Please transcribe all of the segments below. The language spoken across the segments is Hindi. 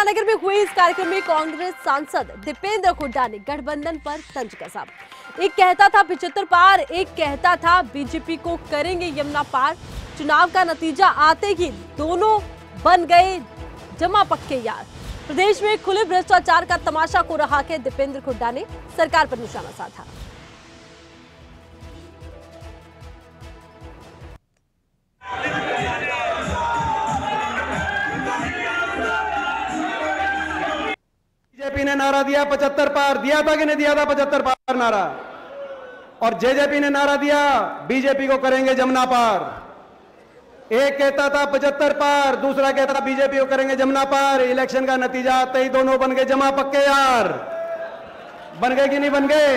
यमुनानगर में हुए इस कार्यक्रम में कांग्रेस सांसद दीपेंद्र हुड्डा ने गठबंधन पर तंज कसा। एक कहता था 75 पार, एक कहता था बीजेपी को करेंगे यमुना पार। चुनाव का नतीजा आते ही दोनों बन गए जमा पक्के यार। प्रदेश में खुले भ्रष्टाचार का तमाशा को रहा के दीपेंद्र हुड्डा ने सरकार पर निशाना साधा। बीजेपी ने नारा दिया 75 पार, दिया था कि नहीं दिया था 75 पार नारा। और जेजेपी ने नारा दिया बीजेपी को करेंगे जमुना पार। एक कहता था 75 पार, दूसरा कहता था बीजेपी को करेंगे जमुना पार। इलेक्शन का नतीजा आते ही दोनों बन गए जमा पक्के यार। बन गए कि नहीं बन गए?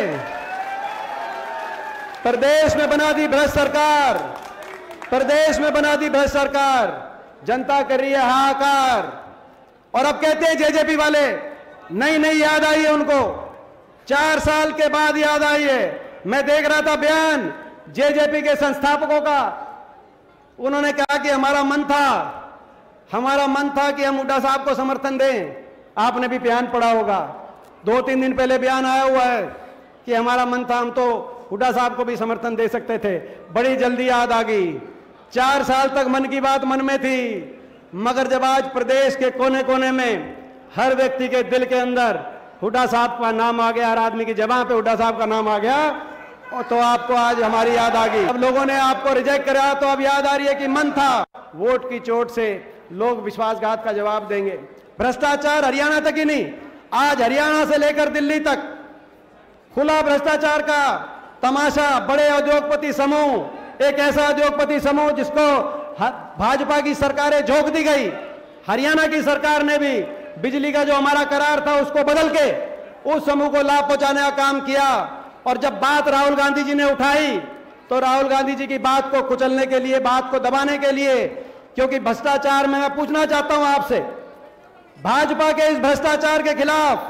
प्रदेश में बना दी भ्रष्ट सरकार, प्रदेश में बना दी भ्रष्ट सरकार। जनता कर रही है हाहाकार। और अब कहते हैं जेजेपी वाले नहीं याद आई है उनको, 4 साल के बाद याद आई है। मैं देख रहा था बयान जेजेपी के संस्थापकों का, उन्होंने कहा कि हमारा मन था कि हम हुड्डा साहब को समर्थन दें। आपने भी बयान पढ़ा होगा, 2-3 दिन पहले बयान आया हुआ है कि हमारा मन था, हम तो हुड्डा साहब को भी समर्थन दे सकते थे। बड़ी जल्दी याद आ गई। 4 साल तक मन की बात मन में थी, मगर जब आज प्रदेश के कोने कोने में हर व्यक्ति के दिल के अंदर हुड्डा साहब का नाम आ गया, हर आदमी की जबान पे हुड्डा साहब का नाम आ गया, तो आपको आज हमारी याद आ गई। अब लोगों ने आपको रिजेक्ट करा तो अब याद आ रही है कि मन था। वोट की चोट से लोग विश्वासघात का जवाब देंगे। भ्रष्टाचार हरियाणा तक ही नहीं, आज हरियाणा से लेकर दिल्ली तक खुला भ्रष्टाचार का तमाशा। बड़े उद्योगपति समूह, एक ऐसा उद्योगपति समूह जिसको भाजपा की सरकारें झोंक दी गई। हरियाणा की सरकार ने भी बिजली का जो हमारा करार था उसको बदल के उस समूह को लाभ पहुंचाने का काम किया। और जब बात राहुल गांधी जी ने उठाई तो राहुल गांधी जी की बात को कुचलने के लिए, बात को दबाने के लिए, क्योंकि भ्रष्टाचार में मैं पूछना चाहता हूं आपसे, भाजपा के इस भ्रष्टाचार के खिलाफ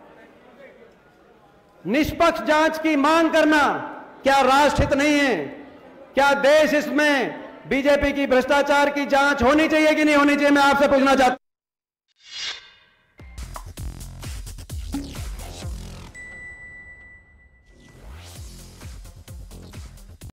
निष्पक्ष जांच की मांग करना क्या राष्ट्रहित नहीं है? क्या देश इसमें बीजेपी की भ्रष्टाचार की जांच होनी चाहिए कि नहीं होनी चाहिए? मैं आपसे पूछना चाहता हूं।